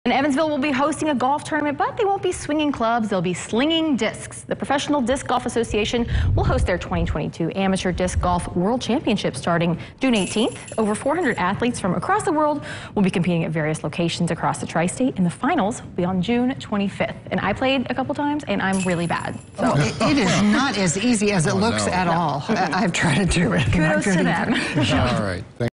And Evansville will be hosting a golf tournament, but they won't be swinging clubs. They'll be slinging discs. The Professional Disc Golf Association will host their 2022 Amateur Disc Golf World Championship starting June 18th. Over 400 athletes from across the world will be competing at various locations across the tri-state, and the finals will be on June 25th. And I played a couple times, and I'm really bad. So it is not as easy as it looks at all. I've tried to do it. Kudos to them. All right.